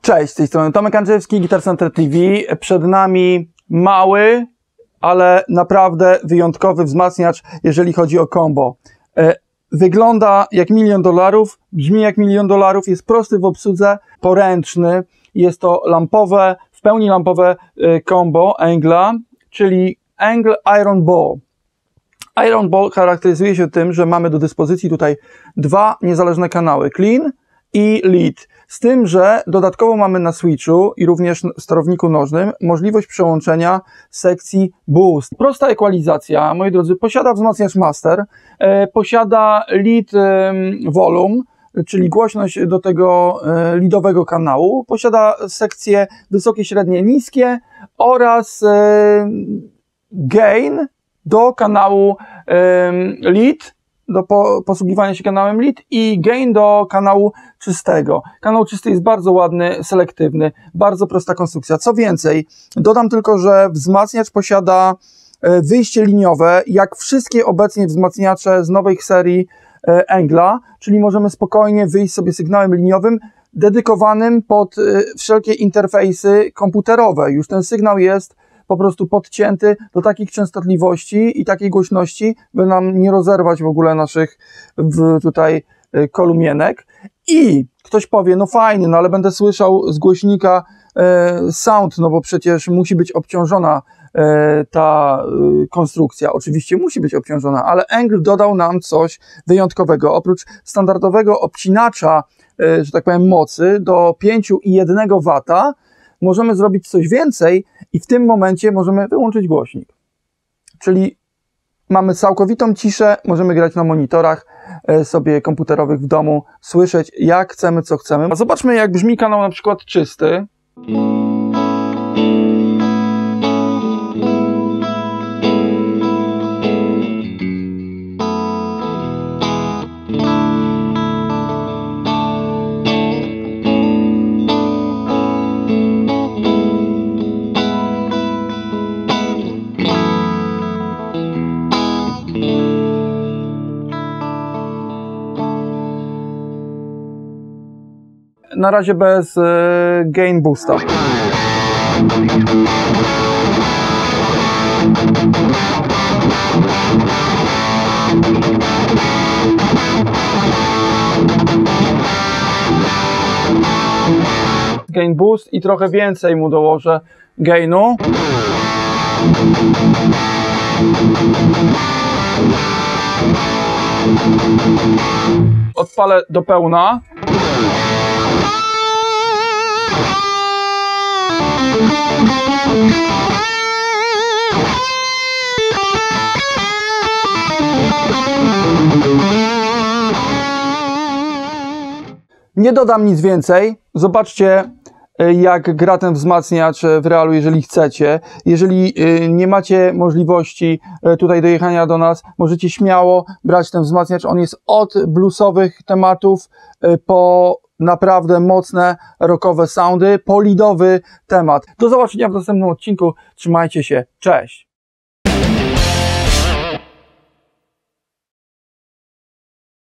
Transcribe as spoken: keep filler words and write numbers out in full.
Cześć, z tej strony Tomek Andrzejewski, Guitar Center T V. Przed nami mały, ale naprawdę wyjątkowy wzmacniacz, jeżeli chodzi o combo. Wygląda jak milion dolarów, brzmi jak milion dolarów, jest prosty w obsłudze, poręczny. Jest to lampowe, w pełni lampowe combo Engla, czyli Engl Iron Ball. Iron Ball charakteryzuje się tym, że mamy do dyspozycji tutaj dwa niezależne kanały, clean i lead. Z tym, że dodatkowo mamy na switchu i również w sterowniku nożnym możliwość przełączenia sekcji boost. Prosta ekwalizacja, moi drodzy, posiada wzmacniacz master, e, posiada lead e, volume, czyli głośność do tego e, leadowego kanału, posiada sekcje wysokie, średnie, niskie oraz e, gain do kanału e, lead, do po, posługiwania się kanałem lead i gain do kanału czystego. Kanał czysty jest bardzo ładny, selektywny, bardzo prosta konstrukcja. Co więcej, dodam tylko, że wzmacniacz posiada wyjście liniowe, jak wszystkie obecnie wzmacniacze z nowej serii Engla, czyli możemy spokojnie wyjść sobie sygnałem liniowym dedykowanym pod wszelkie interfejsy komputerowe. Już ten sygnał jest po prostu podcięty do takich częstotliwości i takiej głośności, by nam nie rozerwać w ogóle naszych w, tutaj kolumienek. I ktoś powie, no fajnie, no ale będę słyszał z głośnika e, sound, no bo przecież musi być obciążona e, ta e, konstrukcja. Oczywiście musi być obciążona, ale Engl dodał nam coś wyjątkowego. Oprócz standardowego obcinacza, e, że tak powiem, mocy do pięć i jeden wata, możemy zrobić coś więcej i w tym momencie możemy wyłączyć głośnik. Czyli mamy całkowitą ciszę, możemy grać na monitorach sobie komputerowych w domu, słyszeć jak chcemy, co chcemy. A zobaczmy, jak brzmi kanał na przykład czysty. Na razie bez e, gain boosta. Gain boost i trochę więcej mu dołożę gainu. Odpalę do pełna. Nie dodam nic więcej. Zobaczcie, jak gra ten wzmacniacz w realu, jeżeli chcecie. Jeżeli nie macie możliwości tutaj dojechania do nas, możecie śmiało brać ten wzmacniacz. On jest od bluesowych tematów po naprawdę mocne, rockowe soundy, po leadowy temat. Do zobaczenia w następnym odcinku. Trzymajcie się. Cześć!